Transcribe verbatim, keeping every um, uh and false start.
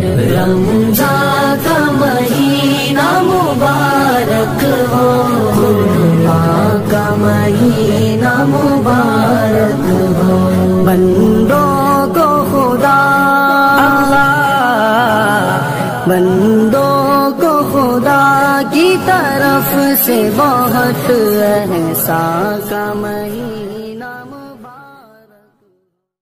रमज़ान का महीना मुबारक हो, खुदा का महीना मुबारक हो। बंदों को खुदा बंदों को खुदा की तरफ से बहुत एहसान का महीना।